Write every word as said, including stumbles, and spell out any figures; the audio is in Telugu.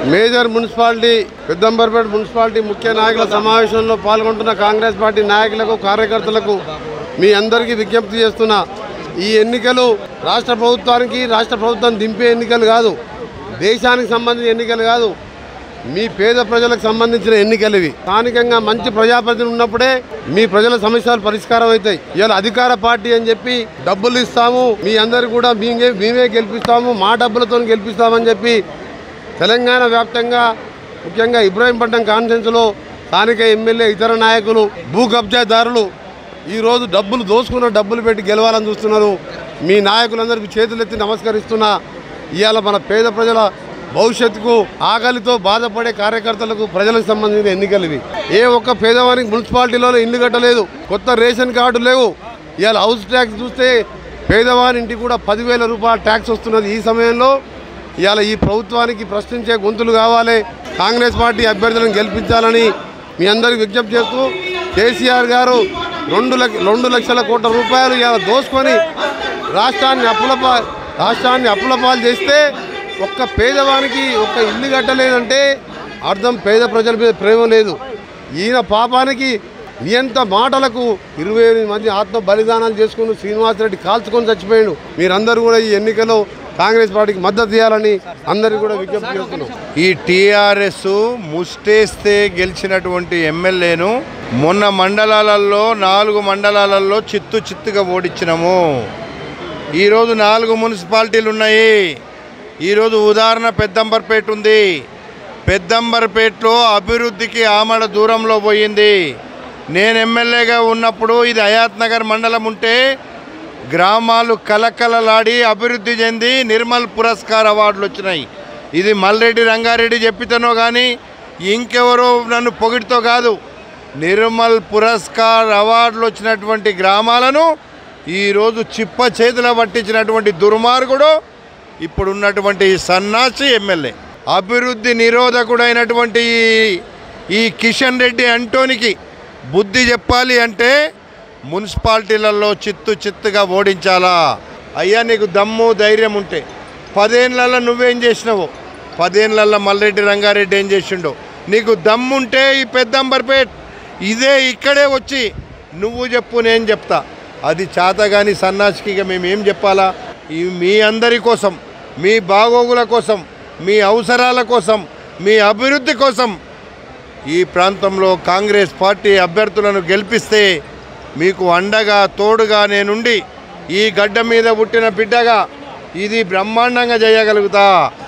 మేజర్ మున్సిపాలిటీ పెద్ద అంబర్పేట మున్సిపాలిటీ ముఖ్య నాయకుల సమావేశంలో పాల్గొంటున్న కాంగ్రెస్ పార్టీ నాయకులకు కార్యకర్తలకు మీ అందరికీ విజ్ఞప్తి చేస్తున్నా, ఈ ఎన్నికలు రాష్ట్ర ప్రభుత్వానికి రాష్ట్ర ప్రభుత్వం దింపే ఎన్నికలు కాదు, దేశానికి సంబంధించిన ఎన్నికలు కాదు, మీ పేద ప్రజలకు సంబంధించిన ఎన్నికలు ఇవి. స్థానికంగా మంచి ప్రజాప్రతినిధులు ఉన్నప్పుడే మీ ప్రజల సమస్యలు పరిష్కారం అవుతాయి. ఇవాళ అధికార పార్టీ అని చెప్పి డబ్బులు ఇస్తాము, మీ అందరు కూడా మేమే మేమే గెలిపిస్తాము, మా డబ్బులతో గెలిపిస్తామని చెప్పి తెలంగాణ వ్యాప్తంగా ముఖ్యంగా ఇబ్రాహీంపట్నం కాన్ఫరెన్స్లో స్థానిక ఎమ్మెల్యే ఇతర నాయకులు భూ కబ్జాదారులు ఈరోజు డబ్బులు దోసుకున్న డబ్బులు పెట్టి గెలవాలని చూస్తున్నారు. మీ నాయకులందరికీ చేతులెత్తి నమస్కరిస్తున్నా. ఇవాళ మన పేద ప్రజల భవిష్యత్తుకు ఆకలితో బాధపడే కార్యకర్తలకు ప్రజలకు సంబంధించిన ఎన్నికలు ఇవి. ఏ ఒక్క పేదవానికి మున్సిపాలిటీలో ఇల్లు కట్టలేదు, కొత్త రేషన్ కార్డు లేవు. ఇవాళ హౌస్ ట్యాక్స్ చూస్తే పేదవాని ఇంటికి కూడా పదివేల రూపాయల ట్యాక్స్ వస్తున్నది. ఈ సమయంలో ఇవాళ ఈ ప్రభుత్వానికి ప్రశ్నించే గొంతులు కావాలి. కాంగ్రెస్ పార్టీ అభ్యర్థులను గెలిపించాలని మీ అందరికీ విజ్ఞప్తి చేస్తూ, కేసీఆర్ గారు రెండు లక్ష రెండు లక్షల కోట్ల రూపాయలు ఇవాళ దోసుకొని రాష్ట్రాన్ని అప్పుల రాష్ట్రాన్ని అప్పుల పాలు చేస్తే ఒక్క పేదవానికి ఒక్క ఇల్లు కట్టలేదంటే అర్థం పేద ప్రజల మీద ప్రేమ లేదు. ఈయన పాపానికి నియంత మాటలకు ఇరవై ఎనిమిది మంది ఆత్మ బలిదానాలు చేసుకుని శ్రీనివాసరెడ్డి కాల్చుకొని చచ్చిపోయాడు. మీరందరూ కూడా ఈ ఎన్నికలో కాంగ్రెస్ పార్టీకి మద్దతు ఇవ్వాలని అందరికీ కూడా విజ్ఞప్తి చేస్తున్నాం. ఈ టీఆర్ఎస్ ముస్టేస్తే గెలిచినటువంటి ఎమ్మెల్యేను మొన్న మండలాలలో నాలుగు మండలాలలో చిత్తు చిత్తుగా ఓడించినాము. ఈరోజు నాలుగు మున్సిపాలిటీలు ఉన్నాయి. ఈరోజు ఉదాహరణ పెద్ద అంబర్పేట ఉంది. పెద్ద అంబర్పేటలో అభివృద్ధికి ఆమడ దూరంలో పోయింది. నేను ఎమ్మెల్యేగా ఉన్నప్పుడు ఇది హయాత్ నగర్ మండలం ఉంటే గ్రామాలు కలకలలాడి అభివృద్ధి చెంది నిర్మల్ పురస్కార్ అవార్డులు వచ్చినాయి. ఇది మల్రెడ్డి రంగారెడ్డి చెప్పితేనో కానీ ఇంకెవరో నన్ను పొగిడితో కాదు, నిర్మల్ పురస్కార్ అవార్డులు వచ్చినటువంటి గ్రామాలను ఈరోజు చిప్ప చేతిలో పట్టించినటువంటి దుర్మార్గుడు ఇప్పుడున్నటువంటి సన్నాసి ఎమ్మెల్యే. అభివృద్ధి నిరోధకుడైనటువంటి ఈ కిషన్ రెడ్డి అంటోనికి బుద్ధి చెప్పాలి అంటే మున్సిపాలిటీలలో చిత్తు చిత్తుగా ఓడించాలా. అయ్యా నీకు దమ్ము ధైర్యం ఉంటే పదేళ్ళల్లో నువ్వేం చేసినావు, పదేళ్ళల్లో మల్రెడ్డి రంగారెడ్డి ఏం చేసిండో, నీకు దమ్ముంటే ఈ పెద్ద అంబర్పేట్ ఇదే ఇక్కడే వచ్చి నువ్వు చెప్పు, నేను చెప్తా. అది చేతగాని సన్నాసికి ఇక మేమేం చెప్పాలా? ఈ మీ అందరి కోసం, మీ బాగోగుల కోసం, మీ అవసరాల కోసం, మీ అభివృద్ధి కోసం ఈ ప్రాంతంలో కాంగ్రెస్ పార్టీ అభ్యర్థులను గెలిపిస్తే మీకు అండగా తోడుగా నేనుండి ఈ గడ్డ మీద పుట్టిన బిడ్డగా ఇది బ్రహ్మాండంగా చేయగలుగుతా.